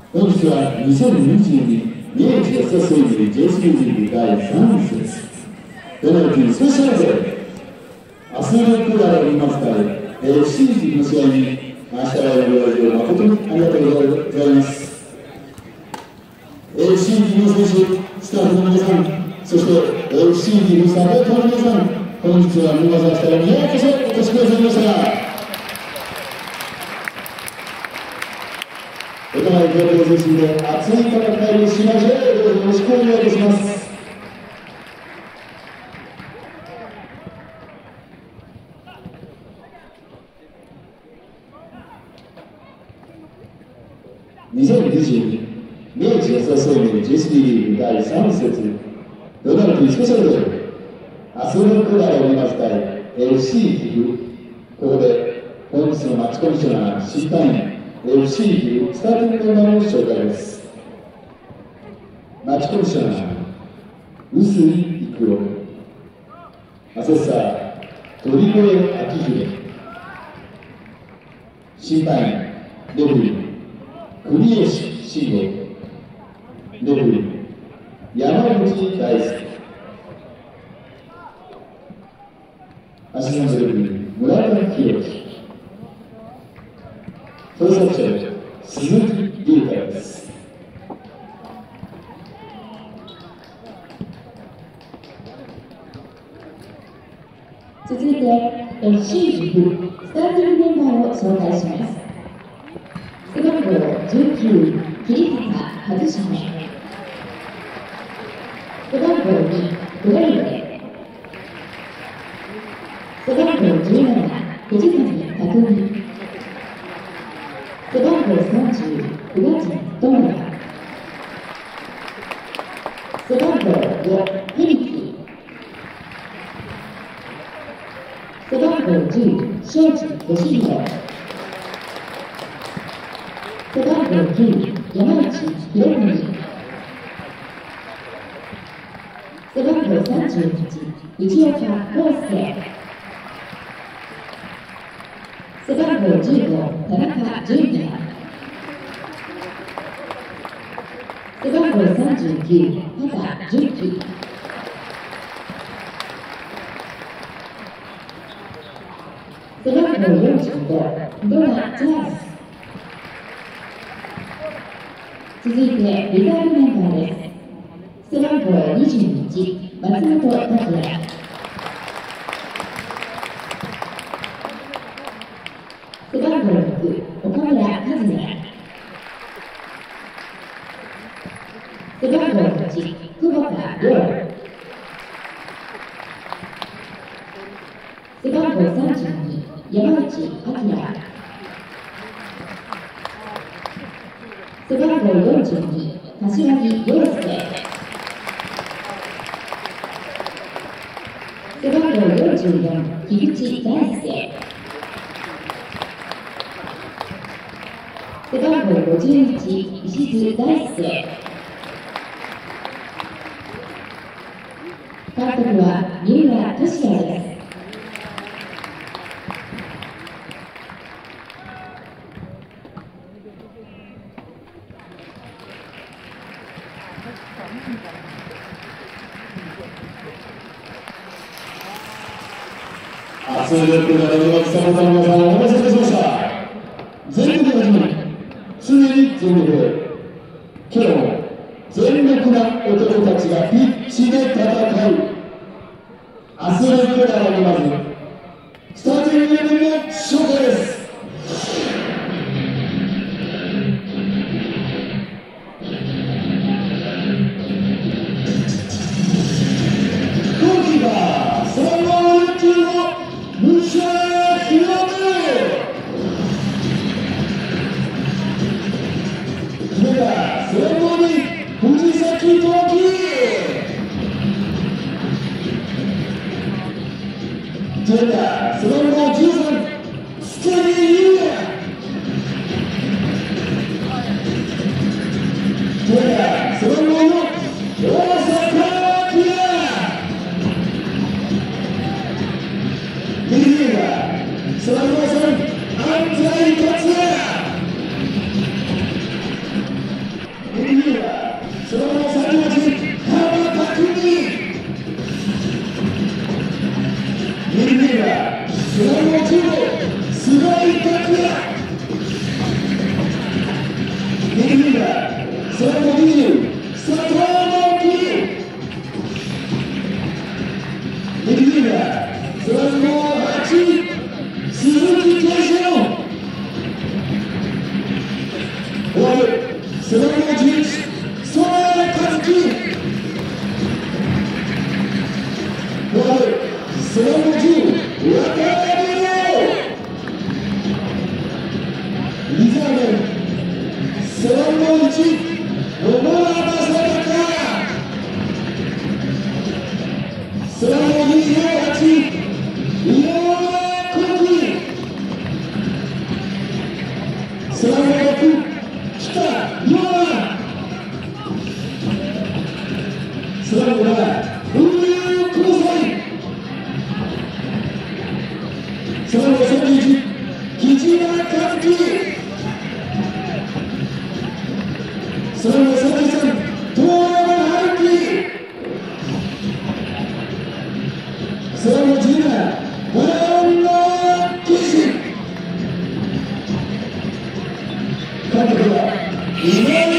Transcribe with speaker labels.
Speaker 1: 本日は2022明治安田生命 J3 リーグ第3節ペナルティースペシャルでアスレクラー見ます会 FC の試合に明日はご来場誠にありがとうございます。 FC の選手、スタッフの皆さん、そして FC のサポーターの皆さん、本日は皆さんからようこそお越しくださいました。お互い共同精神で熱い戦いをしましょう。よろしくお願いいたします。2022明治安田生命 J3 リーグ第3節ペナルティースペシャルでアスレクラーを見ます対 FC 岐阜。ここで本日のマッチコミッショナー審判員FC 岐阜スターティングメンバーの紹介です。マッチコミッショナー臼井育郎、アセッサー鳥越明秀、審判員レフリー栗吉慎吾、レフリー山口大輔、アシスタントレフリー村田博樹、捜査長鈴木龍太です。
Speaker 2: 続いて FC 岐阜スターティングメンバーを紹介します。背番号19桐坂和島、背番号2グレイレ、背番号17藤谷匠、背番号30宇賀地智也、背番号5ヘリキ、背番号10庄司義弘、背番号9山内博文、背番号38藤岡康介、背番号15田中純也、背番号39畑純喜、背番号45ドラジャース。続いてリザーブメンバーです。背番号21松本拓也、背番号6岡村和也、背番号8久保田亮、背番号32山内明、背番号42柏木陽介、背番号44樋口大輔、背番号51石津大輔。監督は三浦俊也です。
Speaker 1: アスレクラーのサポーターの皆さん、お待たせいたしました。全力で始まり、常に全力で、今日も全力な男たちがピッチで戦うアスレクラーのまずスターティングメンバーの紹介です。ゴールキーパー背番号45武者弘中、決めた背番号2藤崎智樹、決めた背番号13塚根優也、決めた背番号4大阪明、リリーが背番号3安西達也、 監督は